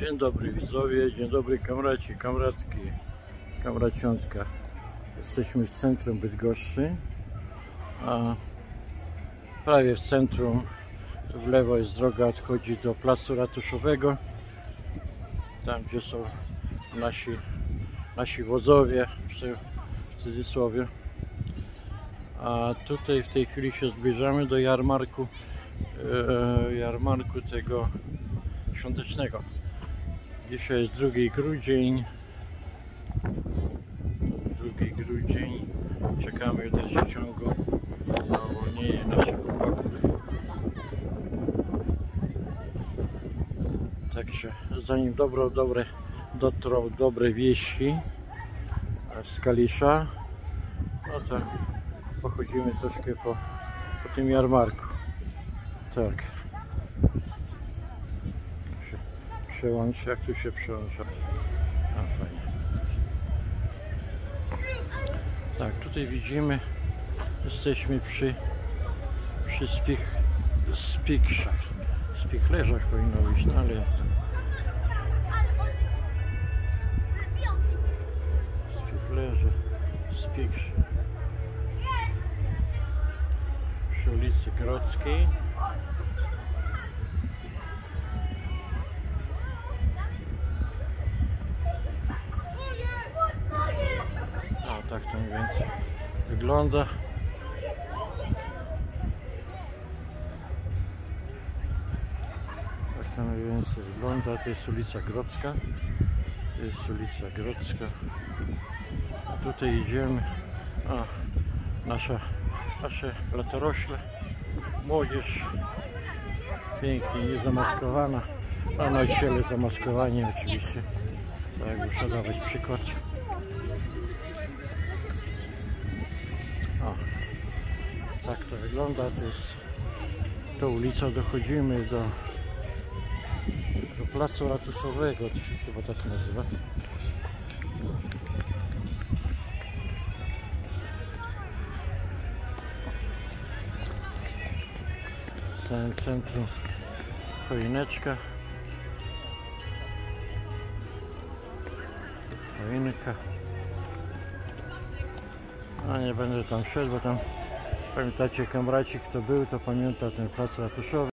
Dzień dobry widzowie, dzień dobry kamraci, kamratki, kamraciątka. Jesteśmy w centrum Bydgoszczy, a prawie w centrum, tu w lewo jest droga, odchodzi do placu ratuszowego, tam gdzie są nasi wodzowie w cudzysłowie. A tutaj w tej chwili się zbliżamy do jarmarku tego świątecznego. Dzisiaj jest 2 grudzień. Czekamy w dalszym ciągu na uwolnienie naszych chłopaków. Także zanim dotrą dobre wieści z Kalisza, no to pochodzimy troszkę po tym jarmarku. Tak. Przełącz, jak tu się przełącza? A, fajnie. Tak, tutaj widzimy, jesteśmy przy spichlerzach powinno być, no ale jak to? Spichlerze, spichrze. Przy ulicy Grodzkiej. Tak to mniej więcej wygląda. Tak to mniej więcej wygląda. To jest ulica Grodzka. A tutaj idziemy. Nasze latorośle. Młodzież. Pięknie, niezamaskowana. A nauczyciele zamaskowani oczywiście. Tak, muszę dawać przykład. Tak to wygląda, to jest tą ulicą dochodzimy do placu ratuszowego, to się chyba tak nazywa. W całym centrum choineczka. Choinka. A nie będę tam szedł, bo tam pamiętacie, kamraci, kto był, to pamięta ten plac ratuszowy.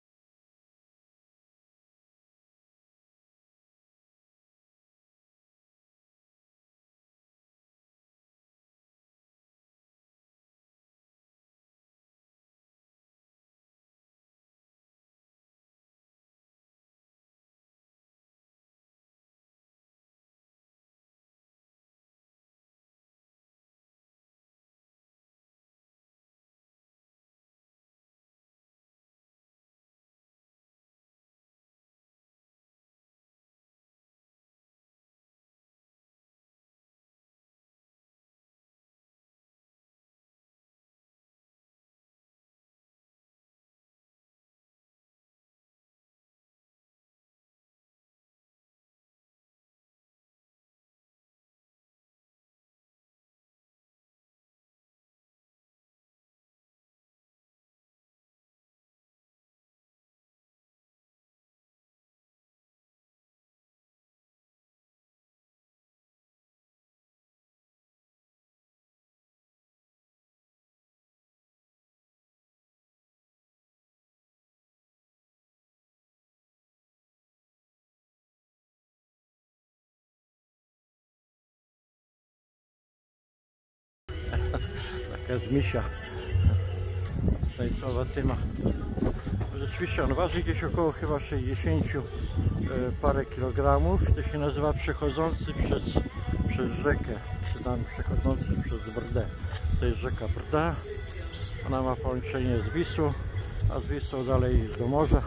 Taka jest misia Stanisława Tyma. Rzeczywiście on waży gdzieś około chyba 60 parę kilogramów. To się nazywa przechodzący przez rzekę, czy tam przechodzący przez Brdę. To jest rzeka Brda. Ona ma połączenie z Wisłą, a z Wisłą dalej do morza.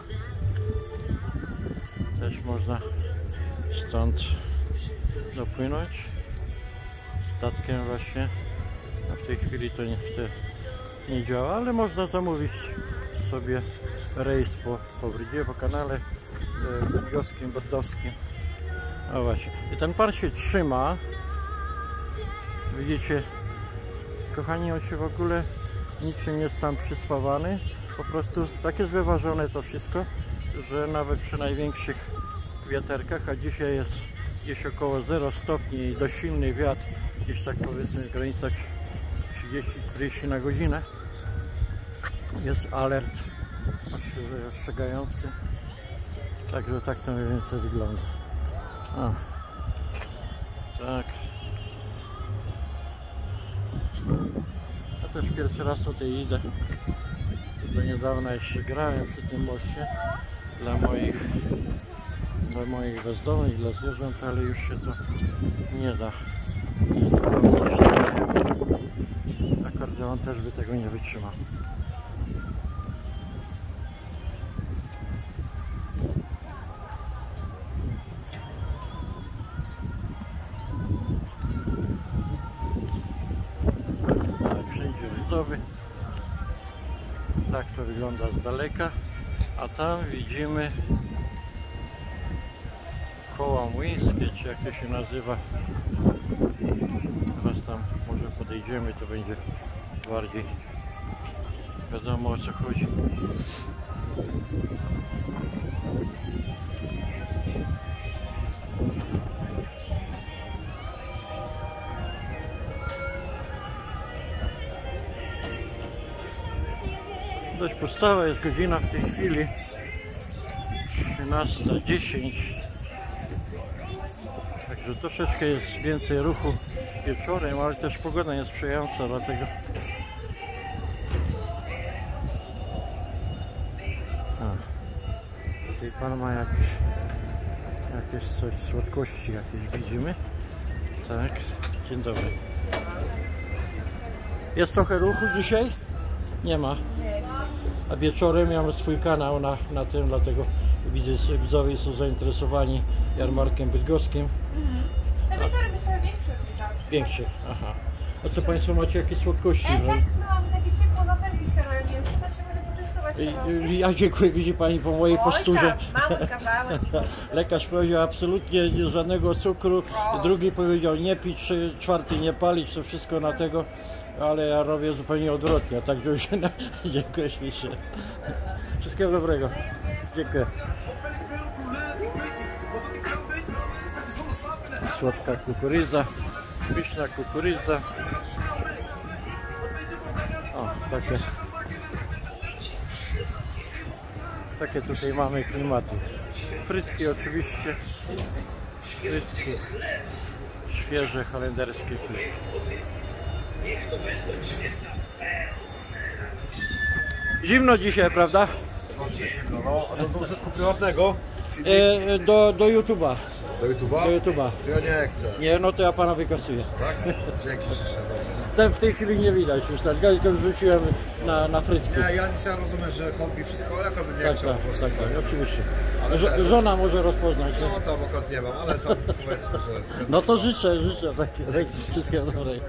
Też można stąd dopłynąć statkiem właśnie. W tej chwili to nie działa, ale można zamówić sobie rejs po Brydzie, po kanale bydgoskim, brdowskim. A właśnie. I ten pan się trzyma. Widzicie, kochani, on się w ogóle niczym nie jest tam przyspawany. Po prostu tak jest wyważone to wszystko, że nawet przy największych wiaterkach, a dzisiaj jest gdzieś około 0 stopni i dość silny wiatr, gdzieś tak powiedzmy w granicach 30-40 na godzinę. Jest alert ostrzegający, także tak to mniej więcej wygląda. O, tak. Ja też pierwszy raz tutaj idę. Do niedawna jeszcze grałem przy tym moście dla moich bezdomnych, dla zwierząt, ale już się to nie da. Akordeon też by tego nie wytrzymał. Wszędzie budowy. Tak to wygląda z daleka, a tam widzimy koła młyńskie, czy jak to się nazywa. Teraz tam może podejdziemy, to będzie bardziej wiadomo, o co chodzi. Dość pustawa jest godzina w tej chwili 13:10, także troszeczkę jest więcej ruchu wieczorem, ale też pogoda jest sprzyjająca, dlatego tutaj pan ma jakieś coś, słodkości jakieś widzimy. Tak, dzień dobry. Jest trochę ruchu dzisiaj? Nie ma. A wieczorem ja mam swój kanał na tym, dlatego widzowie są zainteresowani jarmarkiem bydgoskim. Na wieczorem jest trochę większy. Aha. A co Państwo macie, jakieś słodkości? Tak, my mamy takie ciepłe wafelki z karolkiem, to tak się może poczęstować karolkiem. Ja dziękuję, widzi Pani po mojej posturze. Mały kawałek. Lekarz powiedział absolutnie żadnego cukru, drugi powiedział nie pić, czwarty nie palić, to wszystko na tego. Ale ja robię zupełnie odwrotnie, także już dziękuję ślicznie. Wszystkiego dobrego. Dziękuję. Słodka kukurydza, pyszna kukurydza. O, takie tutaj mamy klimaty. Frytki oczywiście. Frytki. Świeże holenderskie frytki. Zimno dzisiaj, prawda? No, a do użytku prywatnego? Do YouTube'a. Do YouTube'a? Do YouTube'a. To ja nie chcę. Nie, no to ja pana wykasuję. Tak? Dzięki ślicznie. Ten w tej chwili nie widać już, tak? Ja tylko wrzuciłem na frytki. Nie, ja nic, ja rozumiem, że kombi wszystko, ale jako bym nie chciał po prostu. Tak, oczywiście. Ale Żona może rozpoznać. Nie? No tam akurat nie mam, ale tam powiedzmy, że... No to życzę takiej wszystkiego dobrego.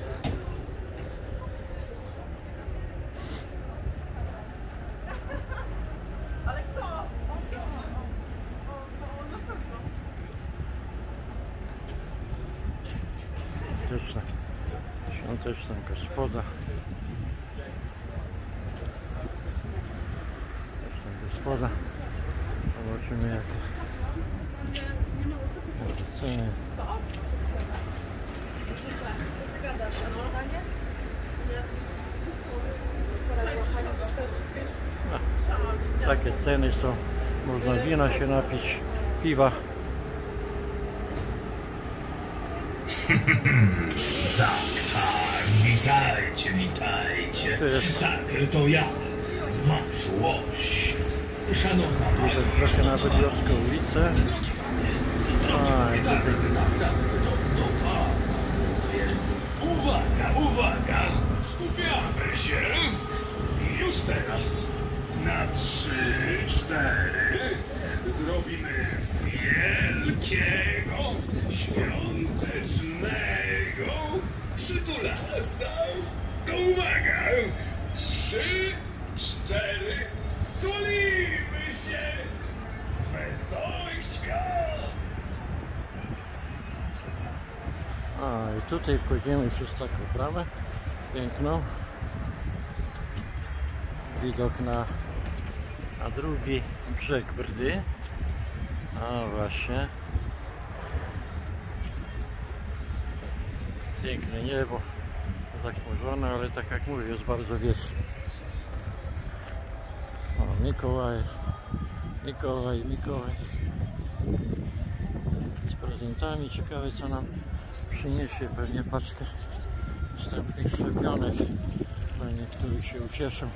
Ale kto? Świąteczna gospoda. Gospoda. Zobaczymy jakie ceny. Takie ceny są. Można wina się napić, piwa. Tak, witajcie. Tak, to ja, wasz łoś. Szanowna pani. Trochę na Bydgoską ulicę. Uwaga, skupiamy się. Już teraz. Na 3, 4 zrobimy wielkiego, świątecznego przytulasa. To uwaga! 3, 4, tulimy się! Wesołych świąt! I tutaj wchodzimy przez taką bramę piękną. Widok na drugi brzeg Brdy. A właśnie. Piękne niebo. Zachmurzone, ale tak jak mówię, jest bardzo wiecznie. O, Mikołaj. Mikołaj. Z prezentami. Ciekawe, co nam przyniesie. Pewnie paczkę wstępnych szczepionek. Dla niektórych się ucieszą.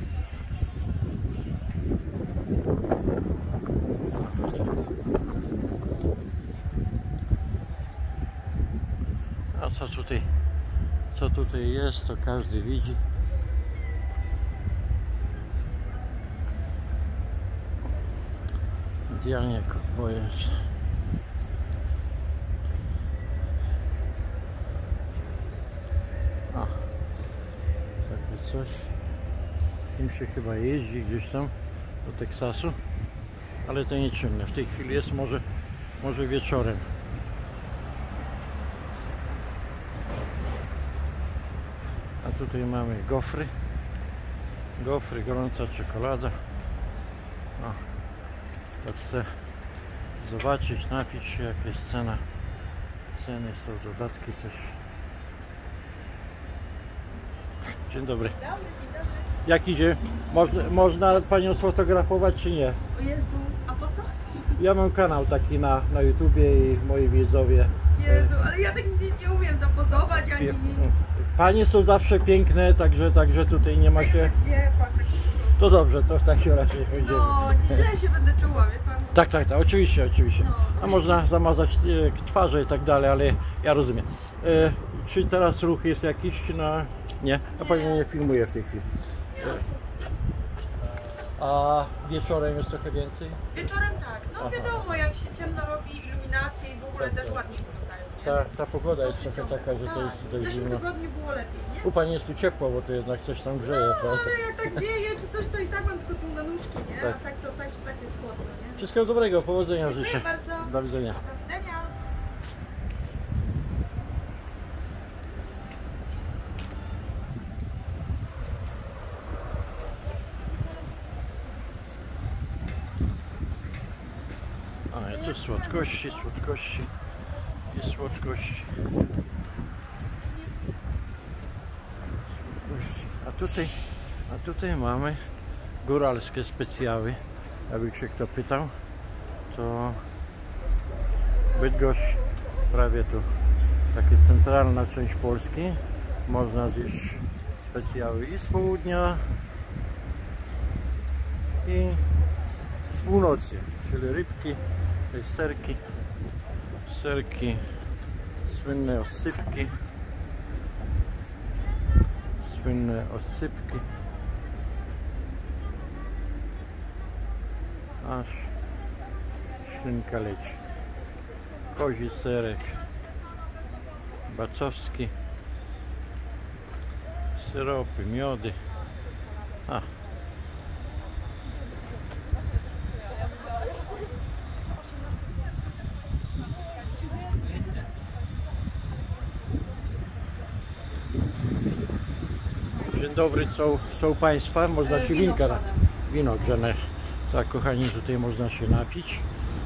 A co tutaj jest, to każdy widzi. Dianie boję się. O, takie coś. Tym się chyba jeździ gdzieś tam do Teksasu, ale to nieczynne. W tej chwili jest może wieczorem. A tutaj mamy gofry. Gofry, gorąca czekolada. O, to chcę zobaczyć, napić się, jaka jest cena. Ceny są, dodatki też. Dzień dobry. Dzień dobry. Jak idzie? Można Panią sfotografować czy nie? O Jezu, a po co? Ja mam kanał taki na YouTubie i moi widzowie. Jezu, ale ja tak nie umiem zapozować ani nic. Panie są zawsze piękne, także tutaj nie ma się... Tak wie pan, tak... To dobrze, to w takim razie będziemy. No, źle się będę czuła, wie pan. Tak, oczywiście. No. A można zamazać twarze i tak dalej, ale ja rozumiem. Czy teraz ruch jest jakiś na... Nie? A Pani nie filmuje w tej chwili. A wieczorem jest trochę więcej? Wieczorem tak, no Aha. wiadomo, jak się ciemno robi, iluminacje i w ogóle też ładniej wyglądają, nie? Ta pogoda jest trochę taka, że to jest W dość zeszłym zimno. tygodniu było lepiej, nie? U Pani jest tu ciepło, bo to jednak coś tam grzeje, No, prawda? ale jak tak wieje czy coś, to i tak mam tylko tu na nóżki, nie? Tak. A tak to tak czy tak jest chłodno, nie? Wszystkiego dobrego, powodzenia Dziękuję życzę. bardzo. Do widzenia. Do widzenia. A i tu słodkości. I słodkości. A tutaj mamy góralskie specjały. Jakby się kto pytał, to Bydgoszcz, prawie tu taka centralna część Polski. Można zjeść specjały i z południa, i z północy, czyli rybki, to jest serki, słynne oscypki, aż ślinka leci, kozi serek, bacowski, syropy, miody. Dzień dobry, co u Państwa? Można się winka, wino grzane. Tak, kochani, tutaj można się napić.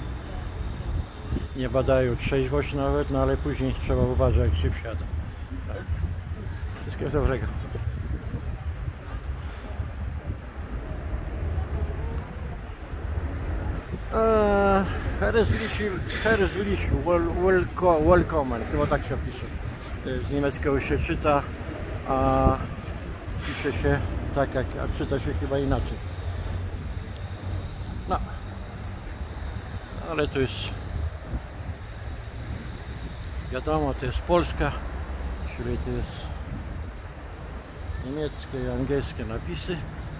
Nie badają trzeźwość nawet, no ale później trzeba uważać, jak się wsiada. Tak. Wszystkiego dobrego. Herzlich willkommen, chyba tak się pisze. Z niemieckiego się czyta, a pisze się tak, a czyta się chyba inaczej. No, ale to jest, wiadomo, to jest Polska, czyli to jest niemieckie i angielskie napisy.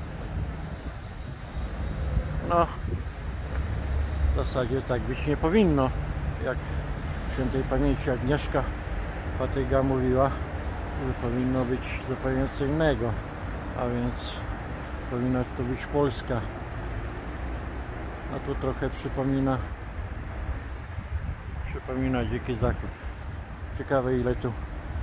No, w zasadzie tak być nie powinno, jak świętej pamięci Agnieszka Patyga mówiła, że powinno być zupełnie co innego, a więc powinna to być Polska. A tu trochę przypomina Dziki Zachód. Ciekawe, ile tu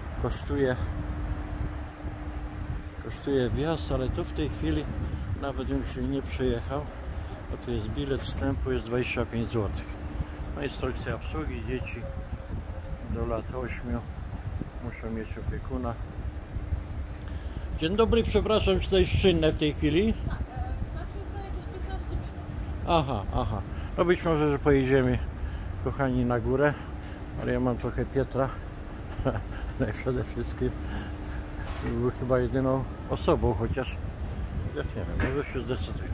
kosztuje wjazd, ale tu w tej chwili nawet bym się nie przejechał, bo to jest bilet wstępu, jest 25 zł. No, instrukcja obsługi. Dzieci do lat 8 muszą mieć opiekuna. Dzień dobry, przepraszam, czy to jest czynne w tej chwili? Tak, znaczy za jakieś 15 minut. Aha, aha. No być może, że pojedziemy, kochani, na górę, ale ja mam trochę Pietra. Przede wszystkim był chyba jedyną osobą, chociaż ja nie wiem, może się zdecyduje.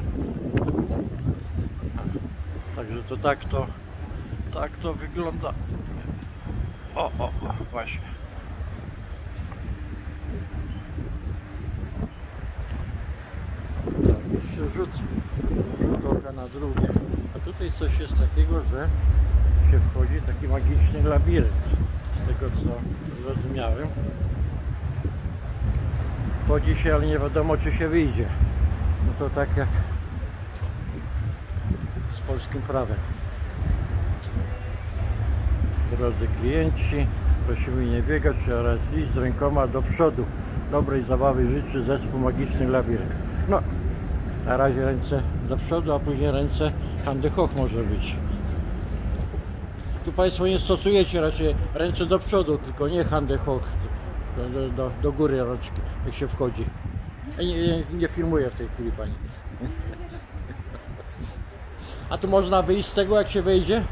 Także to tak to wygląda. O, właśnie. Tak, jeszcze rzut oka na drugie. A tutaj coś jest takiego, że się wchodzi w taki magiczny labirynt. Z tego co zrozumiałem. Wchodzi się, ale nie wiadomo, czy się wyjdzie. No to tak jak z polskim prawem. Drodzy klienci, prosimy nie biegać, oraz iść z rękoma do przodu. Dobrej zabawy życzy zespół Magiczny Labirynt. No, na razie ręce do przodu, a później ręce hand hoch może być. Tu Państwo nie stosujecie raczej ręce do przodu, tylko nie hand hoch, do góry rączki, jak się wchodzi. Nie filmuję w tej chwili Pani. A tu można wyjść z tego, jak się wejdzie?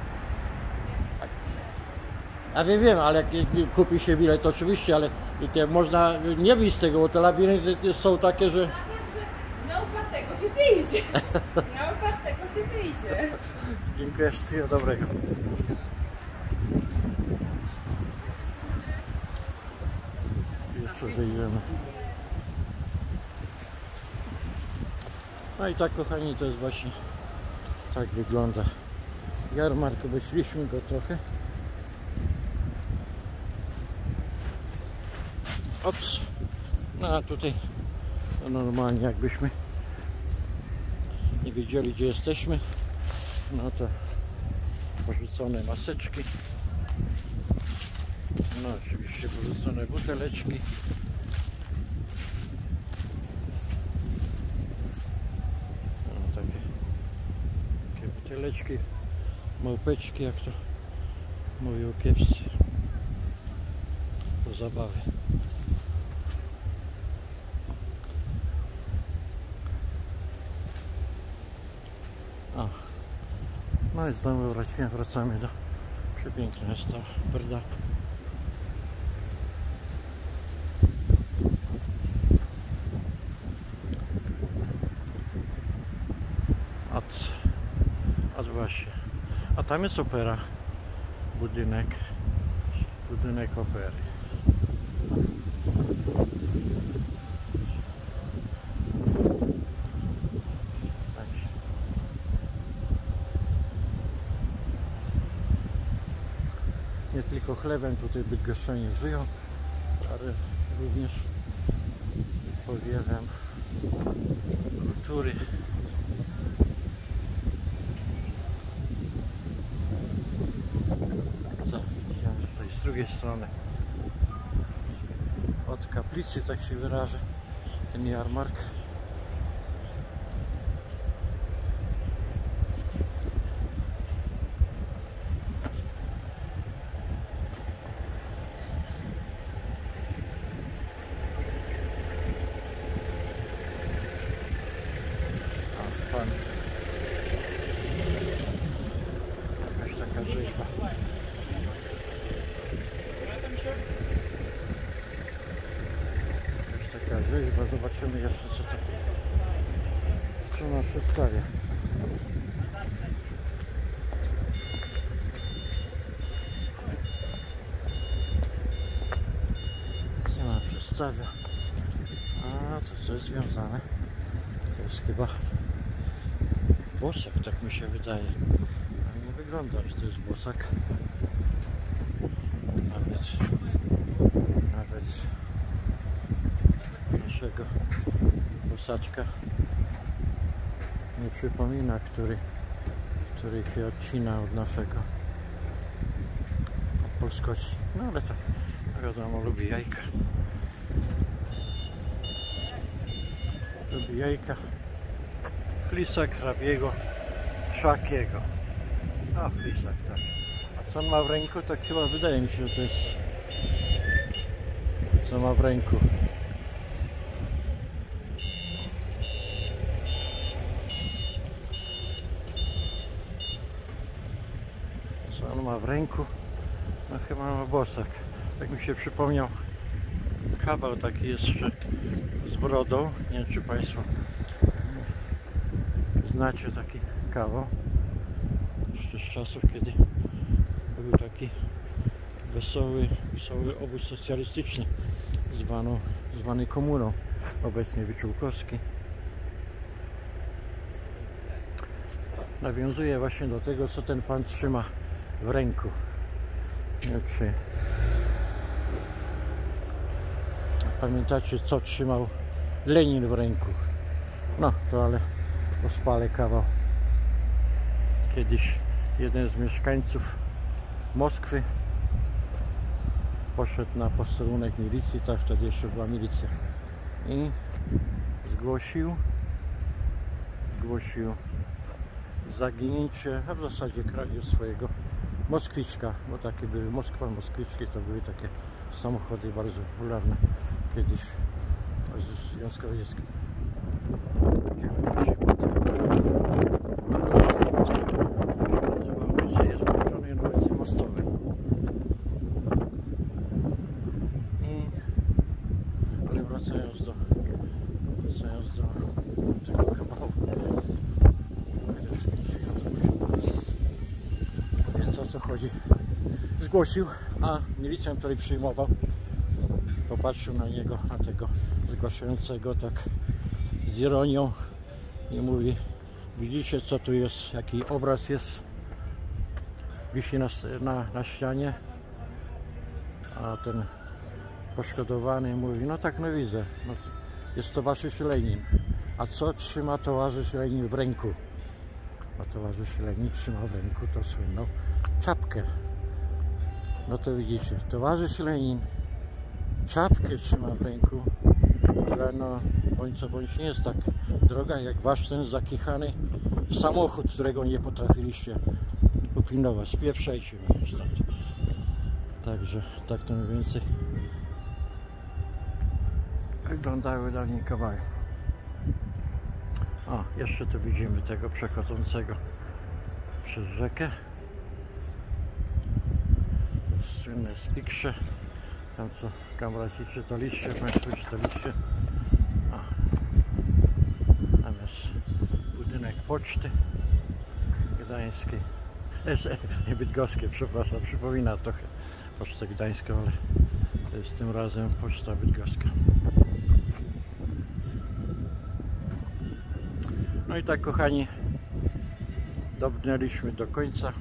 Ja wiem, ale jak kupi się bilet, to oczywiście, ale można nie wyjść z tego, bo te labirynty są takie, że... Na upartego się wyjdzie. Na upartego się wyjdzie. Dziękuję, wszystkiego dobrego. Jeszcze zejdziemy. No i tak, kochani, to jest właśnie, tak wygląda jarmark. Obeszliśmy go trochę. Ops. No a tutaj to normalnie jakbyśmy nie wiedzieli, gdzie jesteśmy. No to porzucone maseczki. No oczywiście porzucone buteleczki. No, takie buteleczki, małpeczki, jak to mówią kiepscy. Do zabawy. O. No i znowu wracamy do przepięknego miasta Brda. A właśnie. A tam jest opera. Budynek opery. Nie tylko chlebem tutaj bydgoszczanie żyją, ale również powiewem kultury. Co? Widziałem, że tutaj z drugiej strony od kaplicy, tak się wyrażę, ten jarmark. Jakaś taka rzeźba. Jakaś taka rzeźba. Zobaczymy jeszcze, co nam przedstawia. Co nam przedstawia? A to co jest związane? To jest chyba bosak, tak mi się wydaje. Ale nie wygląda, że to jest bosak. Nawet naszego bosaczka nie przypomina, który się odcina od naszego polskości. No ale to wiadomo, lubi jajka. Lubi jajka. Flisa, hrabiego, szakiego. A, flisak, tak. A co on ma w ręku? Tak chyba wydaje mi się, że to jest... Co ma w ręku? Co on ma w ręku? No chyba ma bosak. Tak mi się przypomniał. Kawał taki jeszcze z brodą. Nie wiem, czy Państwo znacie taki kawał. Jeszcze z czasów, kiedy był taki wesoły obóz socjalistyczny, zwany komuną, obecnie Wyczółkowski. Nawiązuje właśnie do tego, co ten pan trzyma w ręku. Nie wiem, czy pamiętacie, co trzymał Lenin w ręku. No to ale rozpalę kawał. Kiedyś jeden z mieszkańców Moskwy poszedł na posterunek milicji, tak wtedy jeszcze była milicja, i zgłosił zaginięcie, a w zasadzie kradzież swojego Moskwiczka, bo takie były Moskwiczki, to były takie samochody bardzo popularne kiedyś w Związku Radzieckim. Jest położony na ulicy Mostowej. Ale wracając do tego kawału, więc o co chodzi? Zgłosił, a milicjant, który przyjmował, popatrzył na niego, na tego zgłaszającego, tak z ironią i mówi: widzicie, co tu jest, jaki obraz jest, wisi na ścianie? A ten poszkodowany mówi: no tak, no widzę, no, jest towarzysz Lenin. A co trzyma towarzysz Lenin w ręku? A towarzysz Lenin trzymał w ręku tą słynną czapkę. No to widzicie, towarzysz Lenin czapkę trzyma w ręku, która no bądź co bądź nie jest tak droga jak wasz ten zakichany samochód, którego nie potrafiliście upilnować. Spieprzajcie mnie stąd. Także tak to mniej więcej wyglądały dawniej kawały. O, jeszcze tu widzimy tego przechodzącego przez rzekę. Słynne Spikrze, tam co kamraci czytaliście, Państwo czytaliście. O, tam jest budynek poczty gdańskiej, nie bydgoskiej, przepraszam, przypomina trochę Pocztę Gdańską, ale to jest tym razem Poczta Bydgoska. No i tak, kochani, dobrnęliśmy do końca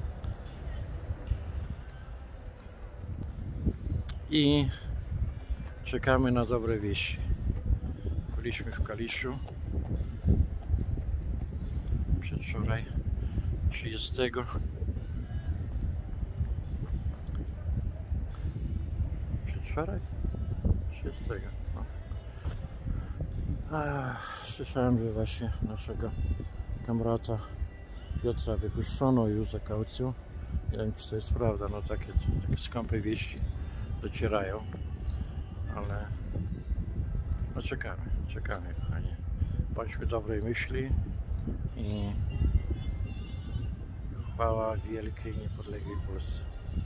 i czekamy na dobre wieści. Byliśmy w Kaliszu przedwczoraj, 30. Przedwczoraj? 30. No. Słyszałem, że właśnie naszego kamrata Piotra wypuszczono już za kaucją. Nie wiem, czy to jest prawda, no takie skąpe wieści docierają, ale no czekamy, kochani. Bądźmy dobrej myśli i chwała wielkiej, niepodległej Polsce.